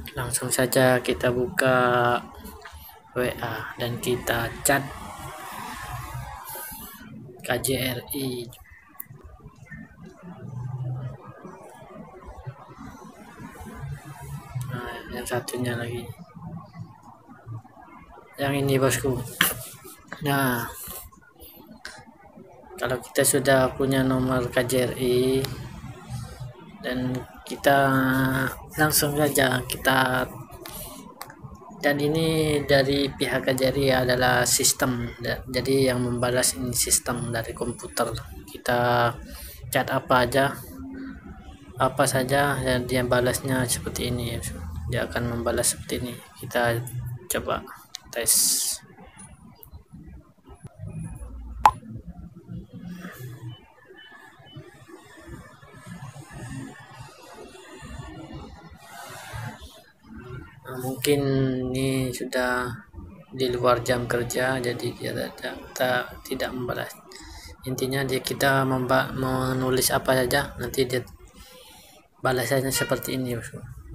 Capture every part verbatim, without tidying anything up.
Langsung saja kita buka W A dan kita chat K J R I. Nah, yang satunya lagi, yang ini bosku. Nah, kalau kita sudah punya nomor K J R I dan kita langsung saja kita, dan ini dari pihak K J R I adalah sistem, jadi yang membalas ini sistem dari komputer. Kita chat apa aja apa saja dan dia balasnya seperti ini, dia akan membalas seperti ini. Kita coba tes. Nah, mungkin ini sudah di luar jam kerja, jadi dia tidak, tidak, tidak membalas. Intinya dia kita memba, menulis apa saja, nanti dia balasannya seperti ini bosku.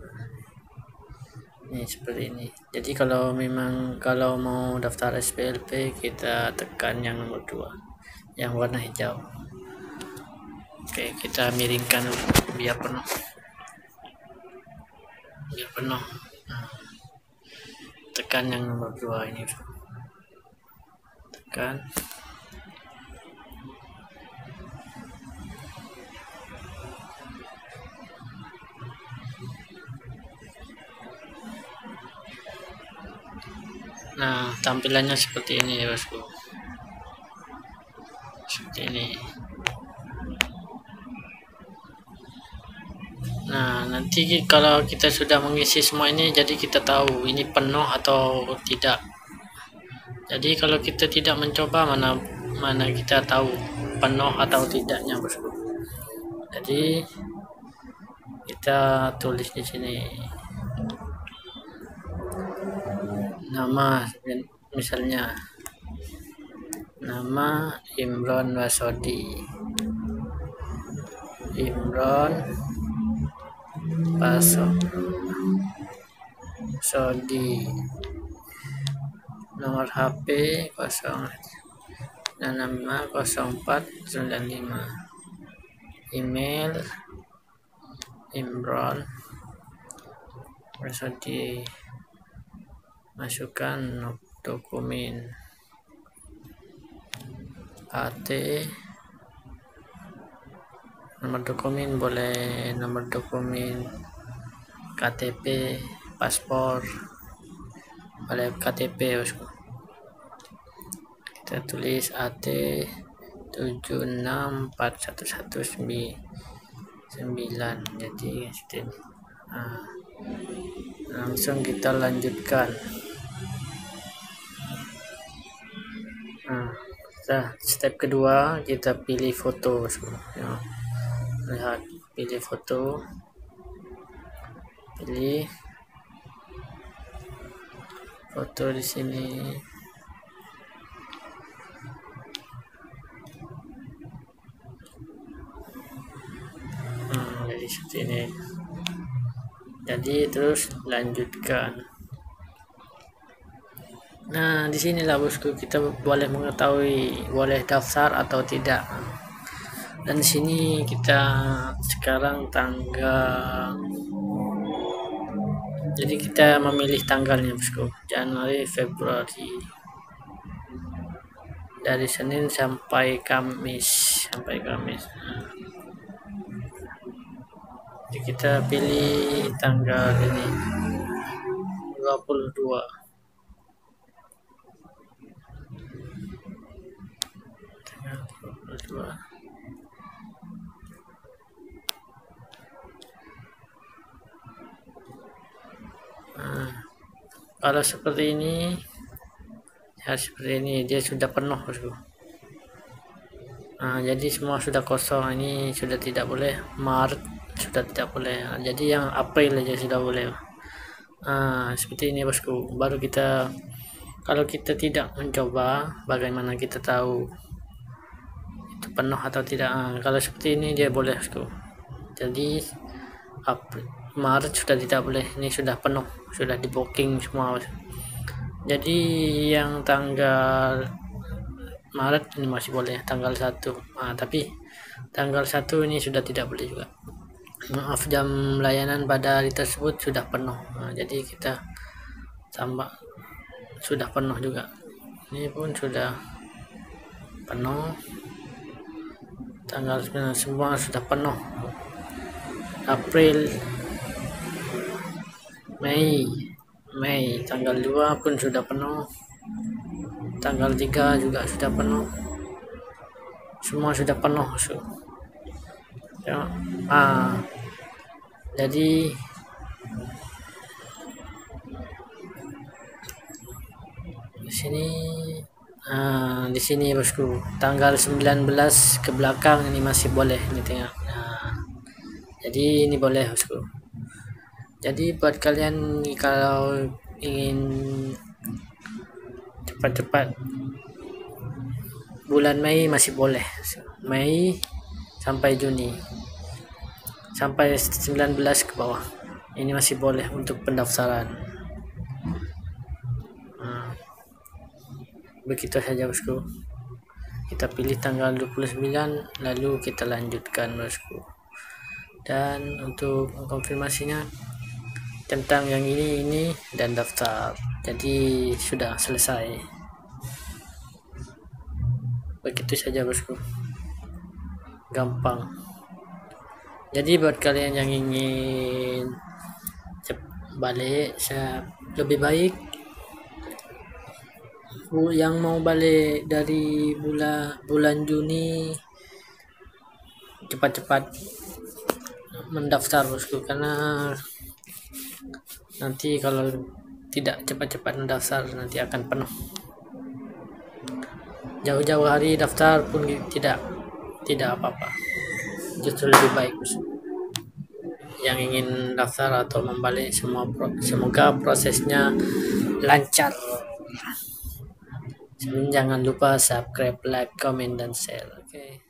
Ini seperti ini. Jadi kalau memang kalau mau daftar S P L P, kita tekan yang nomor dua, yang warna hijau. Oke, kita miringkan biar penuh, biar penuh. Nah, tekan yang nomor dua ini, tekan. Nah, tampilannya seperti ini ya bosku, seperti ini. Nah, nanti kalau kita sudah mengisi semua ini, jadi kita tahu ini penuh atau tidak. Jadi kalau kita tidak mencoba, mana mana kita tahu penuh atau tidaknya bosku. Jadi kita tulis di sini nama, misalnya nama Imron Wasodi, Imron Wasodi, nomor H P nol enam lima nol empat sembilan lima, email Imron Wasodi, masukkan dokumen A T, nomor dokumen boleh nomor dokumen K T P, paspor, boleh K T P bosku. Kita tulis A T tujuh enam empat satu satu sembilan, jadi nah, langsung kita lanjutkan. Nah, step kedua kita pilih foto ya. Lihat, pilih foto, pilih foto di sini. Hmm, jadi seperti ini. Jadi terus lanjutkan. Nah, disinilah bosku kita boleh mengetahui boleh daftar atau tidak. Dan di sini kita sekarang tanggal, jadi kita memilih tanggalnya bosku, Januari, Februari, dari Senin sampai Kamis, sampai Kamis. Nah, jadi kita pilih tanggal ini dua puluh dua. Tanggal dua puluh dua. Nah, kalau seperti ini ya, seperti ini dia sudah penuh bosku. Nah, jadi semua sudah kosong, ini sudah tidak boleh. Maret sudah tidak boleh, nah, jadi yang April aja sudah boleh. Nah, seperti ini bosku. Baru kita, kalau kita tidak mencoba, bagaimana kita tahu itu penuh atau tidak? Nah, kalau seperti ini dia boleh bosku. Jadi April, Maret sudah tidak boleh, ini sudah penuh, sudah di booking semua. Jadi yang tanggal Maret ini masih boleh tanggal satu, nah, tapi tanggal satu ini sudah tidak boleh juga. Maaf, jam layanan pada hari tersebut sudah penuh. Nah, jadi kita tambah sudah penuh juga, ini pun sudah penuh, tanggal sembilan semua sudah penuh. April, Mei Mei tanggal dua pun sudah penuh, tanggal tiga juga sudah penuh, semua sudah penuh. So, ya, ah, jadi di sini ah, di sini bosku tanggal sembilan belas ke belakang ini masih boleh, ini tengok. Nah, jadi ini boleh bosku. Jadi buat kalian kalau ingin cepat-cepat, bulan Mei masih boleh, Mei sampai Juni, sampai sembilan belas ke bawah ini masih boleh untuk pendaftaran. Nah, begitu saja bosku, kita pilih tanggal dua puluh sembilan lalu kita lanjutkan bosku. Dan untuk konfirmasinya tentang yang ini ini dan daftar, jadi sudah selesai. Begitu saja bosku, gampang. Jadi buat kalian yang ingin balik, saya lebih baik yang mau balik dari bulan bulan Juni cepat-cepat mendaftar bosku, karena nanti kalau tidak cepat-cepat mendaftar nanti akan penuh. Jauh-jauh hari daftar pun tidak tidak apa-apa, justru lebih baik bosku. Yang ingin daftar atau membalik semua pro, semoga prosesnya lancar. Jangan lupa subscribe, like, comment, dan share. Oke. Okay.